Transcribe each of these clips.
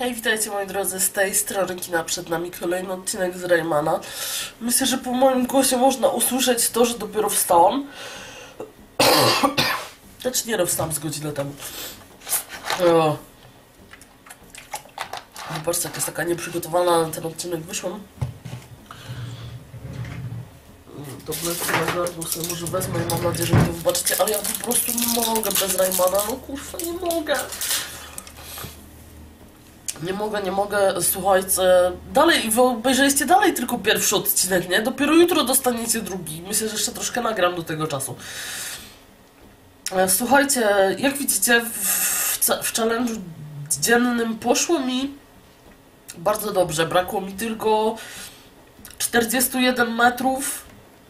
Hej, witajcie moi drodzy, z tej strony kina, przed nami kolejny odcinek z Raymana. Myślę, że po moim głosie można usłyszeć to, że dopiero wstałam. Znaczy nie, wstałam z godzinę temu. Zobaczcie, jak jest taka nieprzygotowana na ten odcinek wyszłam. To blesy na gardło sobie może wezmę i mam nadzieję, że mnie wybaczycie, ale ja po prostu nie mogę bez Raymana, no kurwa, nie mogę. Nie mogę, słuchajcie, dalej, wy obejrzeliście dalej tylko pierwszy odcinek, nie? Dopiero jutro dostaniecie drugi. Myślę, że jeszcze troszkę nagram do tego czasu. Słuchajcie, jak widzicie, w challenge'u dziennym poszło mi bardzo dobrze. Brakło mi tylko 41 metrów,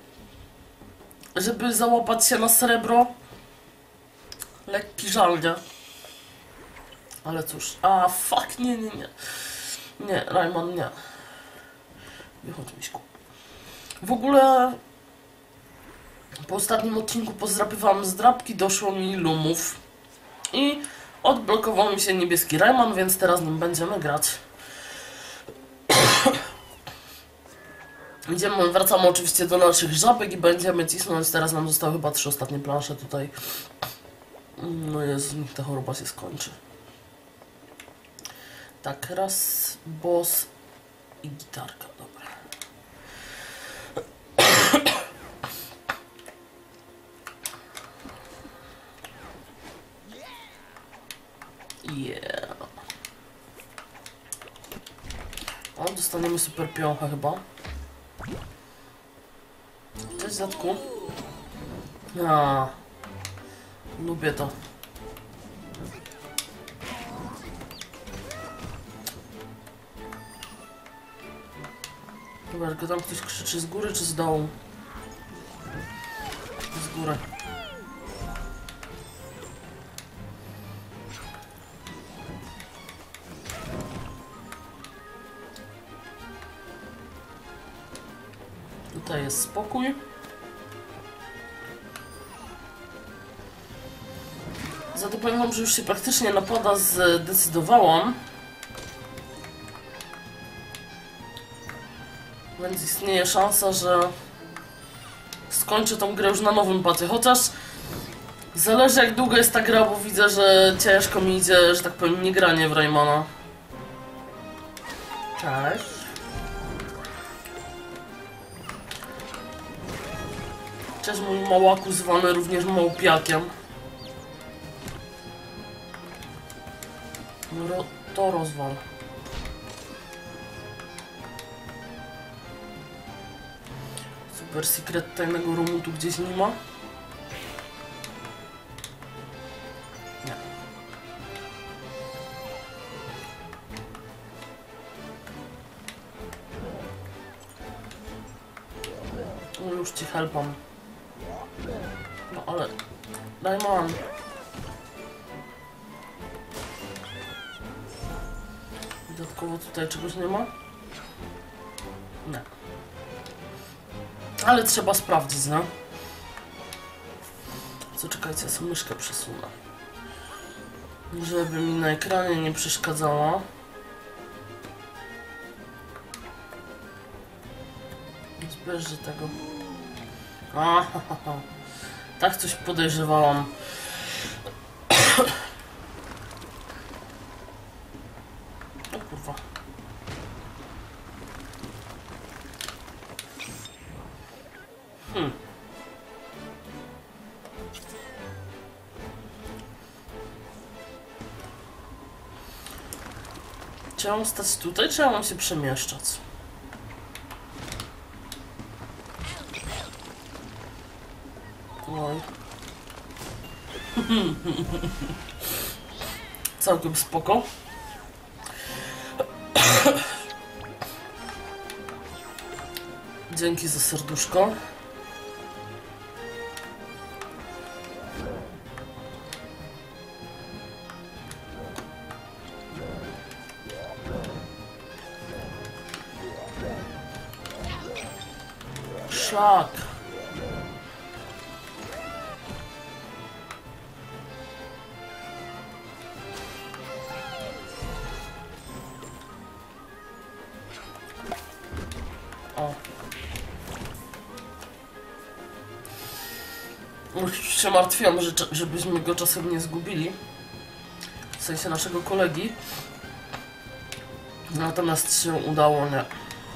żeby załapać się na srebro. Lekki żal, nie? Ale cóż, fuck, nie. Nie, Rayman, nie. Wychodź, miśku. W ogóle po ostatnim odcinku pozdrapywałam zdrapki, doszło mi lumów i odblokował mi się niebieski Rayman, więc teraz nim będziemy grać. Wracamy oczywiście do naszych żabek i będziemy cisnąć. Teraz nam zostały chyba 3 ostatnie plansze tutaj. No Jezu, niech ta choroba się skończy. Tak, raz, boss i gitarka, dobra. Yeah. O, dostaniemy super piącha chyba. Cześć, Zatku. Lubię to. Dobra, tylko tam ktoś krzyczy z góry czy z dołu? Z góry. Tutaj jest spokój. Za to powiem wam, że już się praktycznie napada zdecydowałam. Więc istnieje szansa, że skończę tą grę już na nowym pacie. Chociaż zależy, jak długo jest ta gra, bo widzę, że ciężko mi idzie, że tak powiem, nie granie w Raymana. Cześć. Cześć, mój małaku zwany również małpiakiem. To rozwal. Super secret tajnego roomu tu gdzieś nie ma? Nie. No już ci helpam. No ale... Rayman. Dodatkowo tutaj czegoś nie ma? Nie. Ale trzeba sprawdzić, no. Co, czekajcie, ja sobie myszkę przesunę. Żeby mi na ekranie nie przeszkadzała. Zbierzcie tego. Tak coś podejrzewałam. O kurwa. Czy ja mam stać tutaj, czy ja mam się przemieszczać? Oj. Całkiem spoko. Dzięki za serduszko. Szlak. Już się martwiłam, żebyśmy go czasem nie zgubili. W sensie naszego kolegi. Natomiast się udało, nie.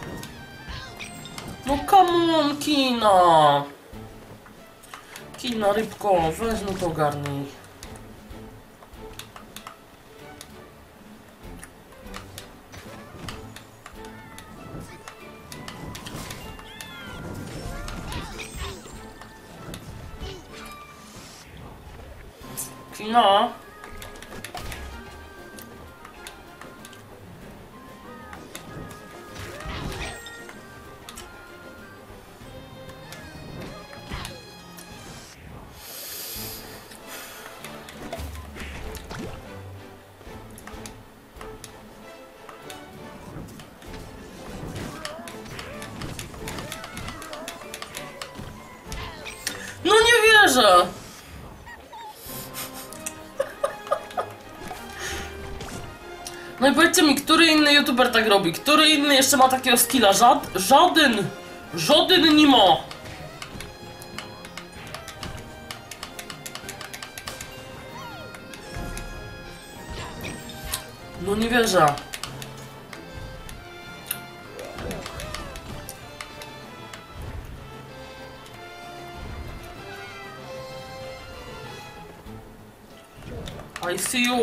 No come on, kina! Kina, rybko, weź no to ogarnij. Kina. No nie wierzę! No i powiedzcie mi, który inny youtuber tak robi? Który inny jeszcze ma takiego skilla? Żaden! Żaden nie ma! No nie wierzę. I see you.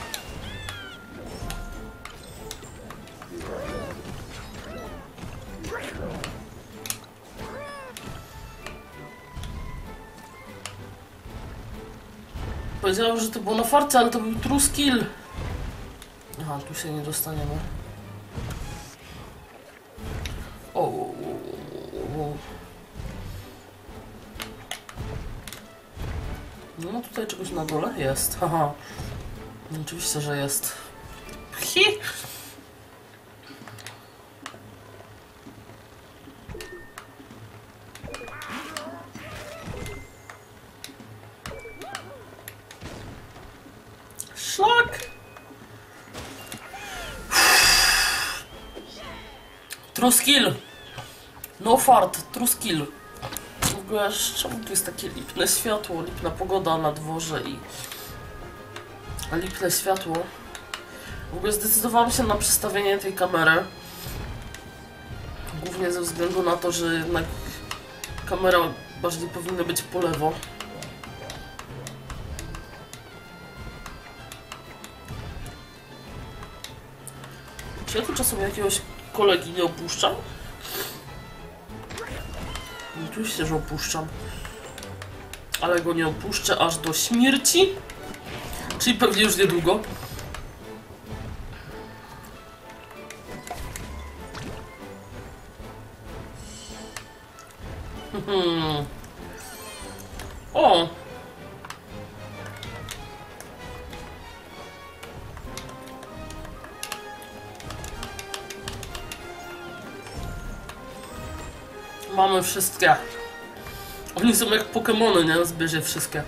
Powiedziałem, że to było na farce, ale to był true skill. Aha, tu się nie dostaniemy. O. Nie ma tutaj czegoś na dole? Jest, haha. Oczywiście, że jest. Hi! Szlak! True skill! No fart, true skill. W ogóle, czemu tu jest takie lipne światło, lipna pogoda na dworze i lipne światło. W ogóle zdecydowałam się na przestawienie tej kamery. Głównie ze względu na to, że jednak kamera bardziej powinna być po lewo. Czy ja tu czasem jakiegoś kolegi nie opuszczam? Oczywiście, że opuszczam. Ale go nie opuszczę aż do śmierci. Czyli pewnie już niedługo. O! Mamy wszystkie. Oni są jak Pokemony, nie? Zbierze wszystkie.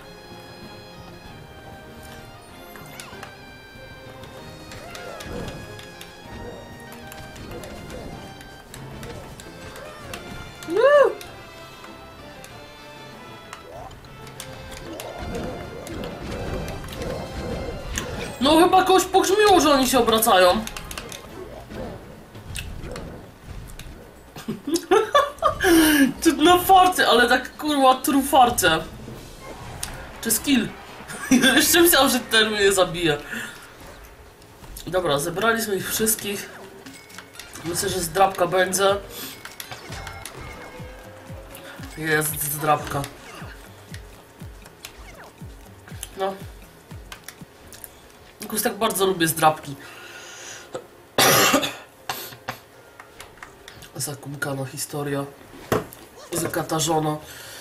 No chyba kogoś pogrzmiło, że oni się obracają. Ty na farce, ale tak kurwa trufarce. Czy skill? Jeszcze myślałem, że ten mnie zabije. Dobra, zebraliśmy ich wszystkich. Myślę, że zdrabka będzie. Jest zdrabka. No. Jakoś tak bardzo lubię zdrabki. Zakumkana historia. Zakatarzona.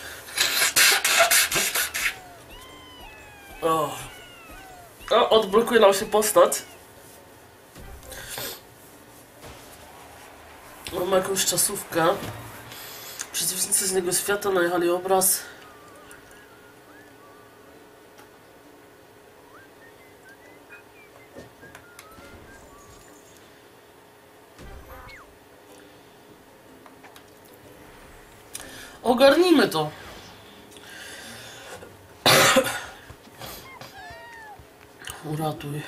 O, odblokuje nam się postać. Mamy jakąś czasówkę. Przeciwnicy z niego świata najechali obraz. Ogarnijmy to. Uratuj.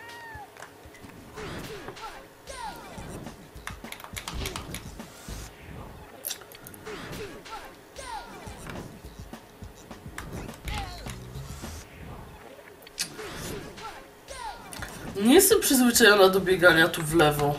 Nie jestem przyzwyczajona do biegania tu w lewo.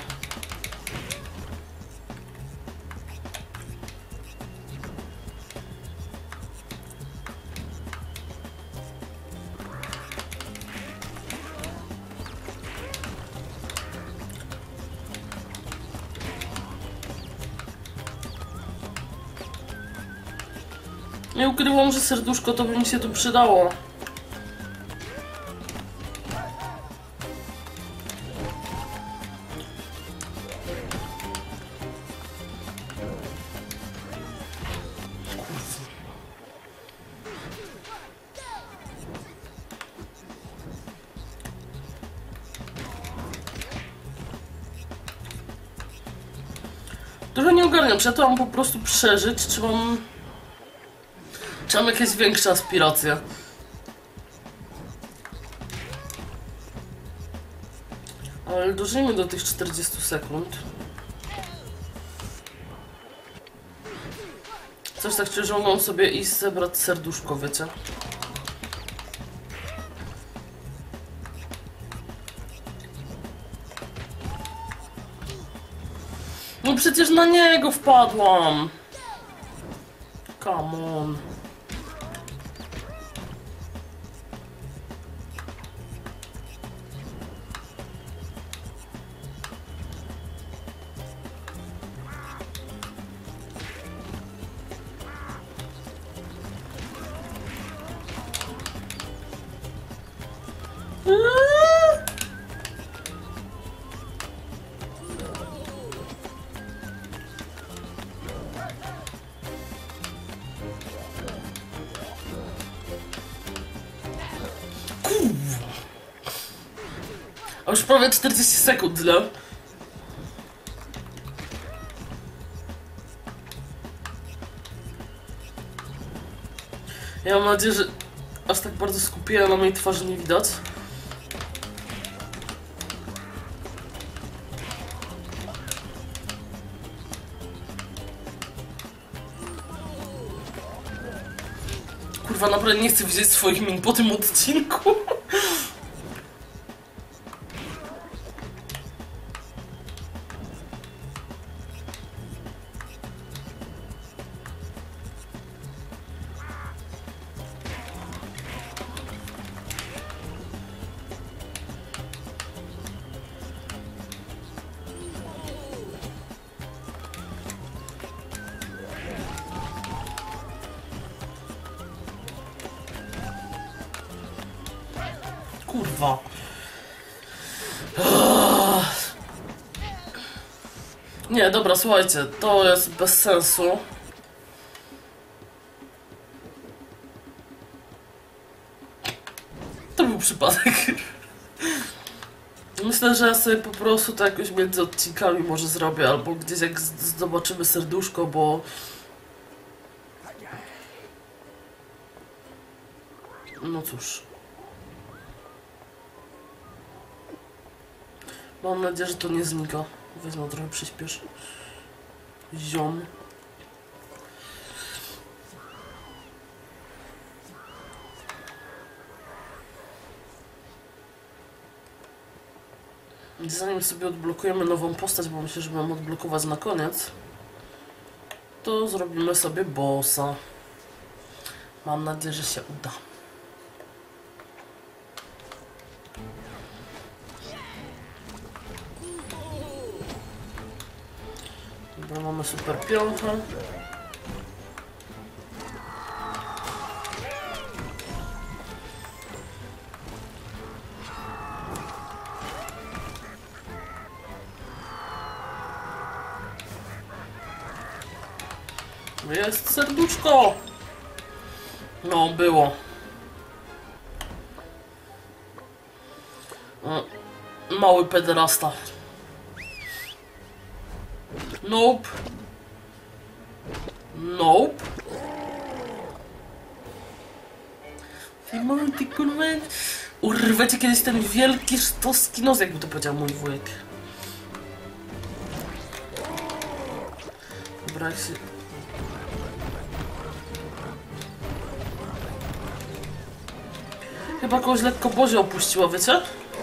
Nie ukrywam, że serduszko to by mi się tu przydało. Trochę nie ogarniam, czy ja to mam po prostu przeżyć, czy mam jakieś większe aspiracje. Ale dożyjmy do tych 40 sekund. Coś tak czuję, że mogłam sobie iść zebrać serduszko, wiecie? No przecież na niego wpadłam! Come on. A już prawie 40 sekund, no. Ja mam nadzieję, że aż tak bardzo skupienia na mojej twarzy nie widać. Kurwa, naprawdę nie chcę widzieć swoich min po tym odcinku. Kurwa. Nie, dobra, słuchajcie, to jest bez sensu. To był przypadek. Myślę, że ja sobie po prostu to jakoś między odcinkami może zrobię, albo gdzieś jak zobaczymy serduszko, bo... No cóż. Mam nadzieję, że to nie znika. Wezmę trochę przyspiesz. Ziom. Zanim sobie odblokujemy nową postać, bo myślę, że mam odblokować na koniec, to zrobimy sobie bossa. Mam nadzieję, że się uda. Dobra, mamy super piątkę. Jest serduszko! No, było. Mały pederasta. Nope. Nope. Ty kurwa. Urwę cię kiedyś ten wielki sztowski nos, jakby to powiedział mój wujek. Dobra, jak się... Chyba kogoś lekko Bozia opuściła, wiecie?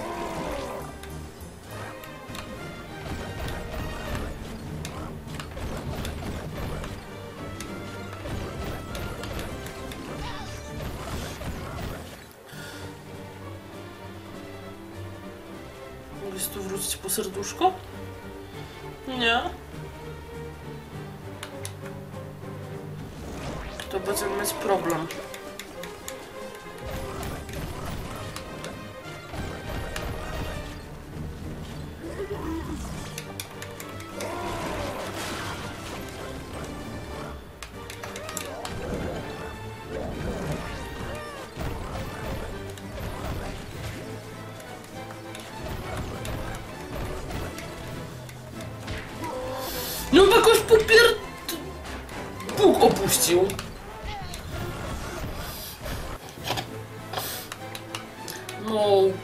Mogę tu wrócić po serduszko? Nie. To będziemy mieć problem. No jakoś Bóg opuścił. Nope.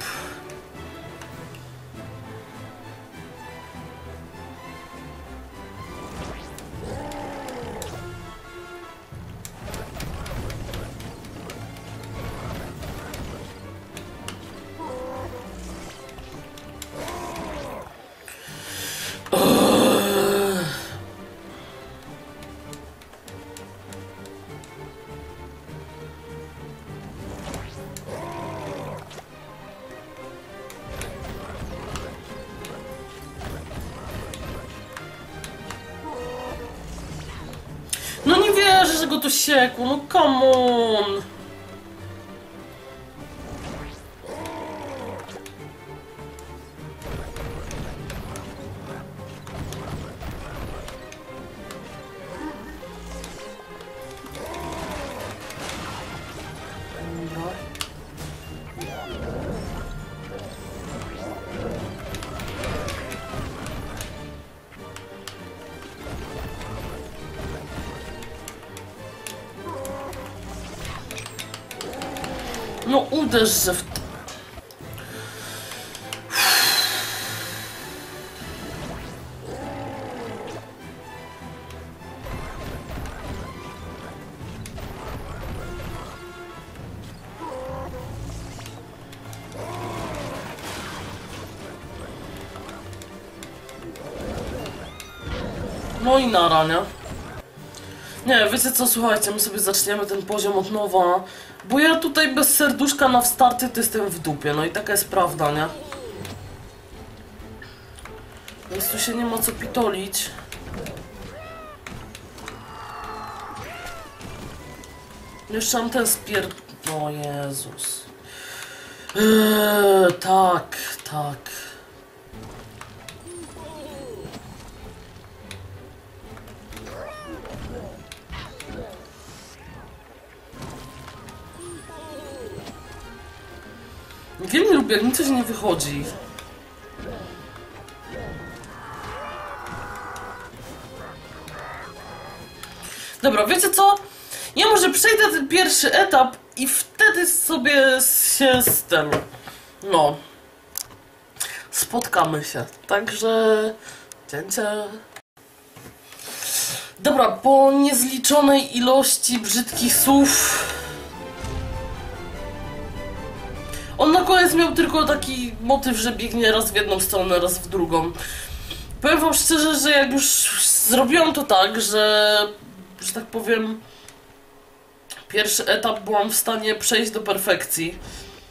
No nie wierzę, że go tu siekło, no come on. No uderz, że w to. No i nara, nie? Nie, wiecie co, słuchajcie, my sobie zaczniemy ten poziom od nowa. Bo ja tutaj bez serduszka na starty to jestem w dupie, no i taka jest prawda, nie? Więc tu się nie ma co pitolić. Jeszcze mam ten spier... O Jezus. Tak, tak. Wiem, nie lubię, jak mi coś nie wychodzi. Dobra, wiecie co? Ja może przejdę ten pierwszy etap i wtedy sobie się z tym... No. Spotkamy się. Także... Cięcie. Dobra, po niezliczonej ilości brzydkich słów... On na koniec miał tylko taki motyw, że biegnie raz w jedną stronę, raz w drugą. Powiem wam szczerze, że jak już zrobiłam to tak, że tak powiem, pierwszy etap byłam w stanie przejść do perfekcji.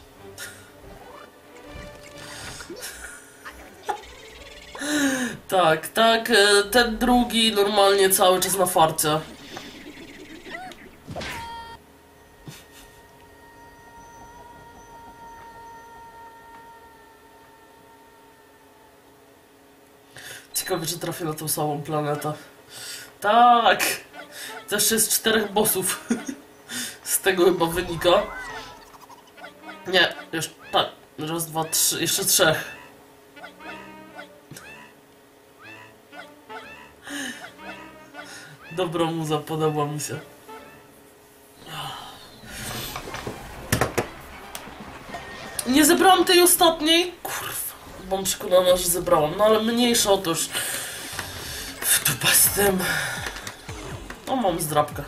Tak, tak, ten drugi normalnie cały czas na farcie. Ciekawe, czy trafię na tą samą planetę. Tak! Też jest 4 bossów. Z tego chyba wynika. Nie, jeszcze tak. Raz, dwa, trzy, jeszcze 3. Dobra muza, podoba mi się. Nie zebrałam tej ostatniej. Kurwa, byłam przekonana, że zebrałam. No ale mniejsza o to już. W dupę z tym. O, mam zdrabkę.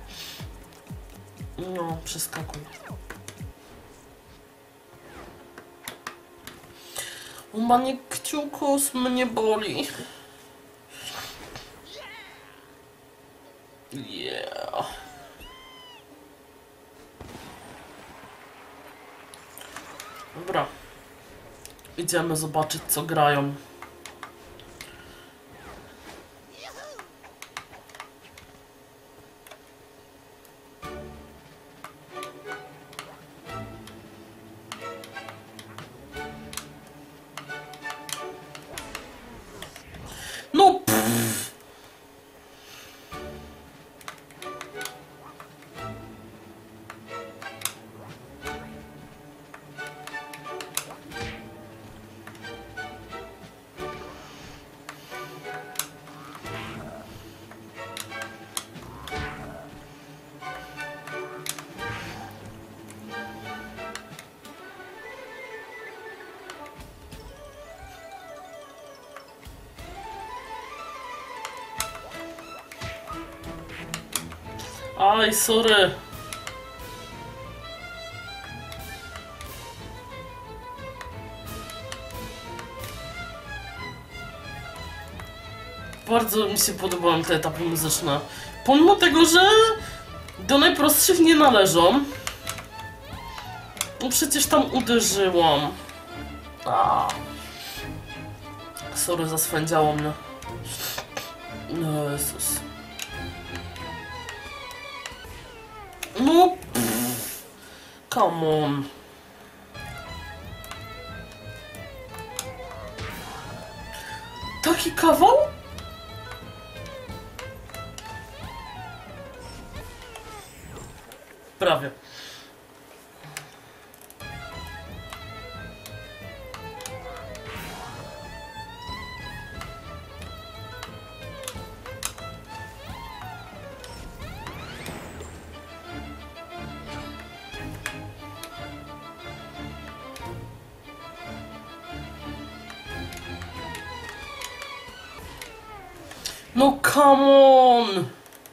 No, przeskakuj. Umanie kciukus mnie boli. Yeah. Dobra. Idziemy zobaczyć, co grają. No pff. Aj, sorry. Bardzo mi się podobały te etapy muzyczne. Pomimo tego, że do najprostszych nie należą. No przecież tam uderzyłam. A. Sorry, zaswędziało mnie. No Jezus. No pff. Come on. Taki kawał? Prawie. No come on!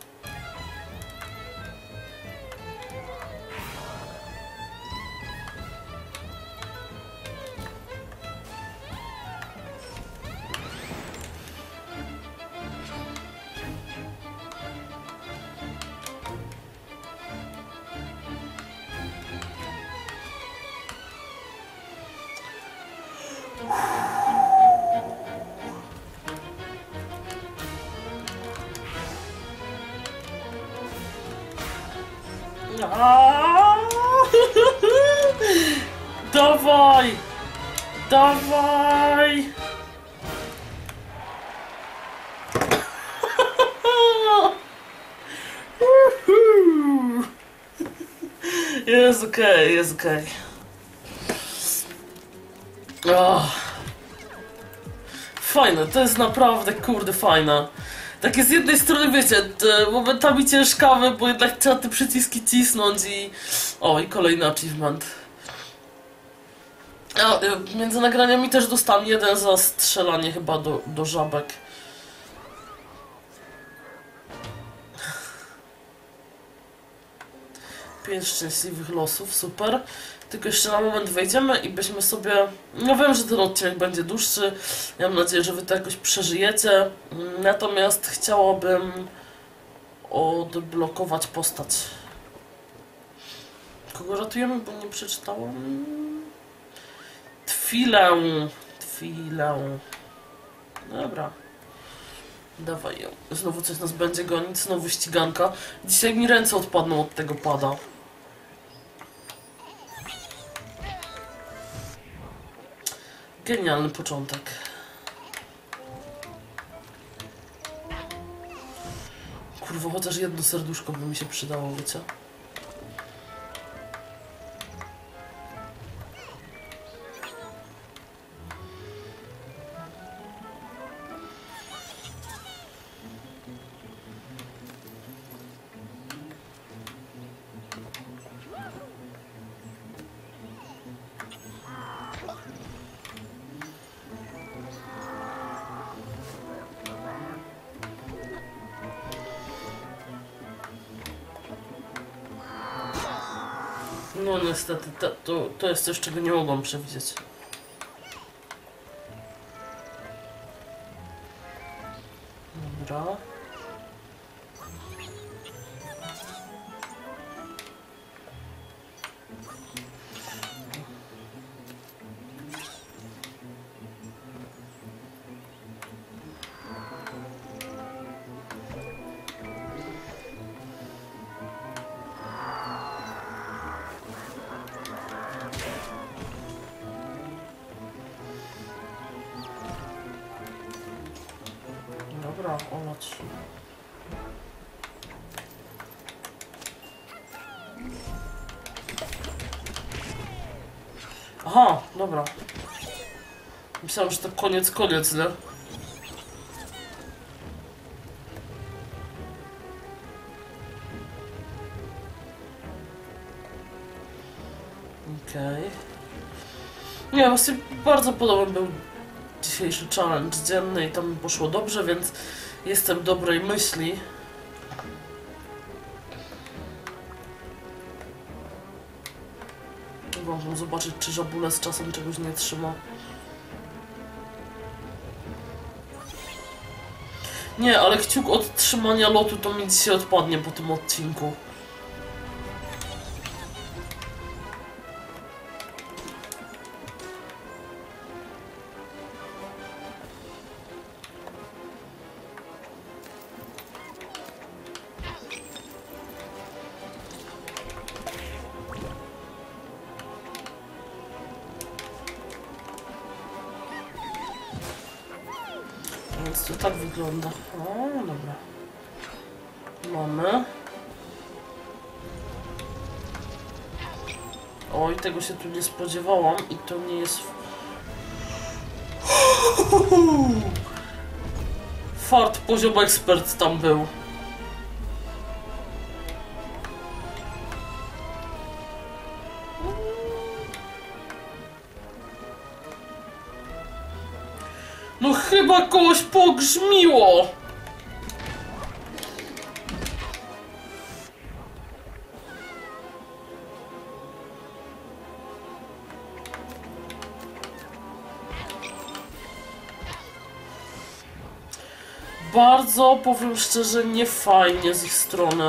Dawaj! Dawaj! Jest okej, jest okej. Fajne, to jest naprawdę kurde fajne. Takie z jednej strony wiecie, momentami ciężkawe, bo jednak trzeba te przyciski cisnąć i... O, i kolejny achievement. A, między nagraniami też dostałem jeden za strzelanie chyba do żabek. Pięć szczęśliwych losów, super. Tylko jeszcze na moment wejdziemy i byśmy sobie... No wiem, że ten odcinek będzie dłuższy. Ja mam nadzieję, że wy to jakoś przeżyjecie. Natomiast chciałabym odblokować postać. Kogo ratujemy, bo nie przeczytałam. Twilę. Dobra. Dawaj ją. Znowu coś nas będzie gonić, znowu ściganka. Dzisiaj mi ręce odpadną od tego pada. Genialny początek. Kurwa, chociaż jedno serduszko by mi się przydało, wiecie? No niestety, to jest coś, czego nie mogłam przewidzieć. Dobra. Dobra, olać. Aha, dobra. Myślałem, że to koniec, nie? Okej. Nie, właśnie bardzo podobny był dzisiejszy challenge dzienny i tam poszło dobrze, więc jestem dobrej myśli. Mogę zobaczyć, czy żabule z czasem czegoś nie trzyma. Nie, ale kciuk od trzymania lotu to mi dzisiaj odpadnie po tym odcinku. Więc to tak wygląda. O, dobra. Mamy. Oj, tego się tu nie spodziewałam i to nie jest... Fart poziom ekspert tam był. No chyba kogoś pogrzmiło! Bardzo, powiem szczerze, niefajnie z ich strony.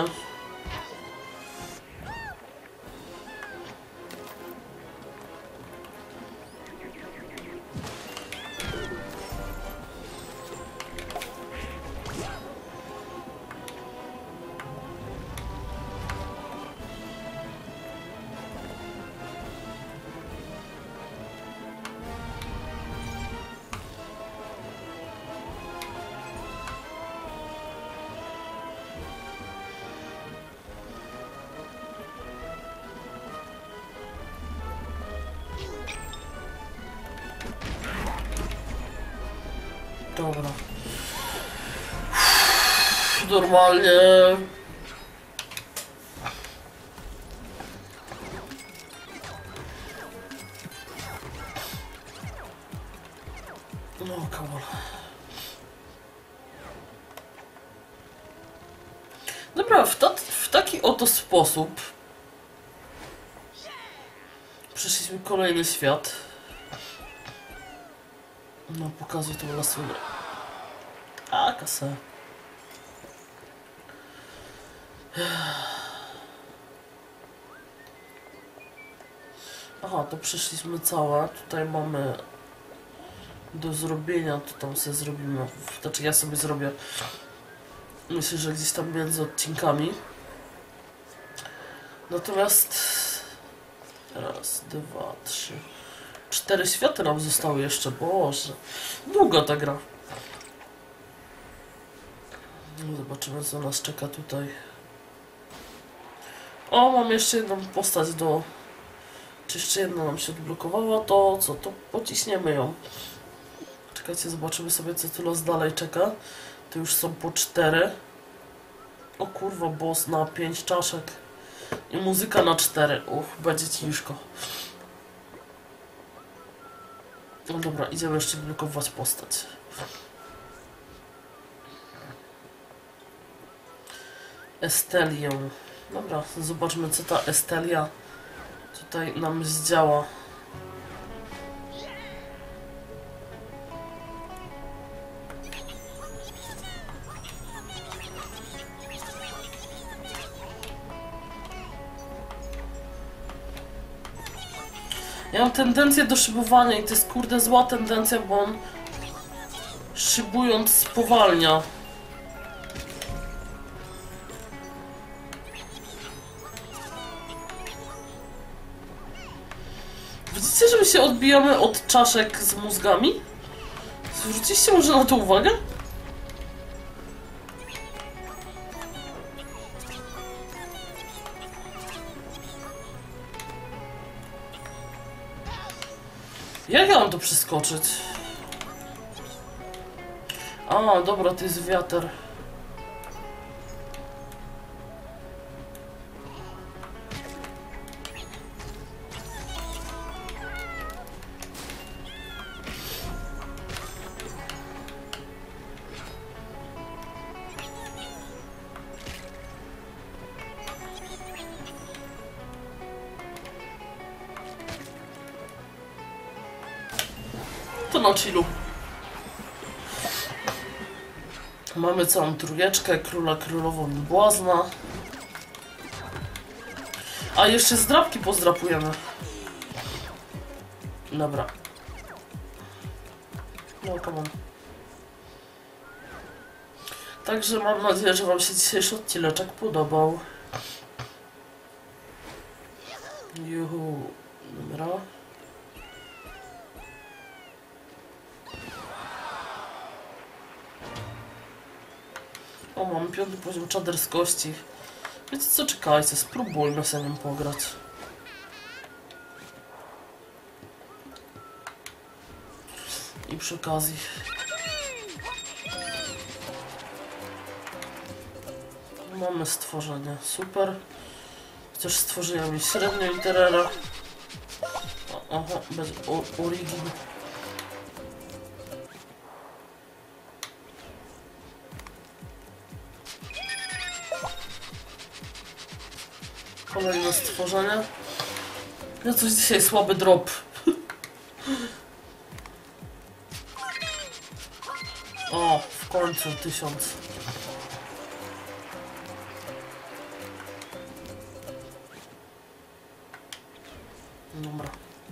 Dobra. Normalnie... No, kawał. Dobra, w taki oto sposób przeszliśmy kolejny świat. No, pokazuj tą lasurę. A, kasę. Aha, to przeszliśmy całe. Tutaj mamy do zrobienia, to tam sobie zrobimy. Znaczy ja sobie zrobię. Myślę, że gdzieś tam między odcinkami. Natomiast... Raz, dwa, trzy... 4 światy nam zostały jeszcze, Boże. Długa ta gra. No, zobaczymy, co nas czeka tutaj. O, mam jeszcze jedną postać do... Czy jeszcze jedna nam się odblokowała, to co? To pociśniemy ją. Czekajcie, zobaczymy sobie, co tu los dalej czeka. To już są po 4. O kurwa, boss na 5 czaszek. I muzyka na 4. Będzie ciężko. No dobra, idziemy jeszcze blokować postać. Estelię. Dobra, zobaczmy, co ta Estelia tutaj nam zdziała. Ja mam tendencję do szybowania i to jest kurde zła tendencja, bo on szybując spowalnia. Widzicie, że my się odbijamy od czaszek z mózgami? Zwróciliście może na to uwagę? Jak ja mam to przeskoczyć? A, dobra, to jest wiatr. To na chillu. Mamy całą trójeczkę, króla, królową i błazna. A jeszcze zdrabki pozdrapujemy. Dobra. No, come on. Także mam nadzieję, że wam się dzisiejszy odcineczek podobał. Juhu. Dobra. O, mam 5. poziom czaderskości. Wiecie co, czekajcie, spróbujmy sobie nim pograć. I przy okazji... Mamy stworzenie, super. Chociaż stworzyłem mi średnio literera. Oho, bez origin. Kolejne stworzenie. Ja coś dzisiaj słaby drop. O, w końcu 1000. Dobra.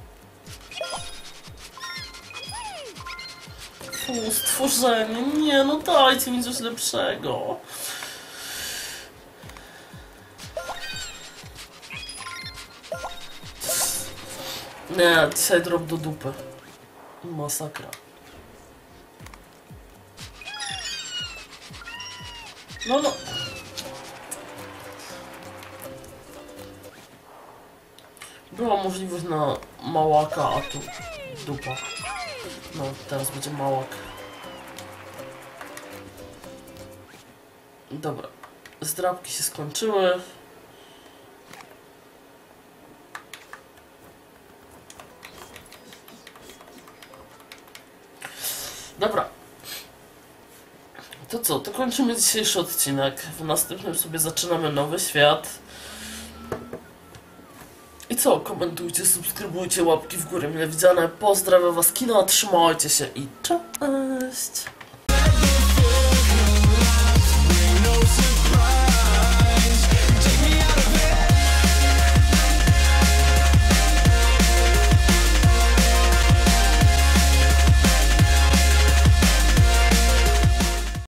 Fu, stworzenie. Nie, no dajcie mi coś lepszego. Nie, dzisiaj drop do dupy. Masakra. No. Była możliwość na małaka, a tu dupa. No, teraz będzie małak. Dobra. Zdrabki się skończyły. Dobra. To co? To kończymy dzisiejszy odcinek. W następnym sobie zaczynamy nowy świat. I co? Komentujcie, subskrybujcie, łapki w górę mile widziane. Pozdrawiam was, kino, trzymajcie się i cześć!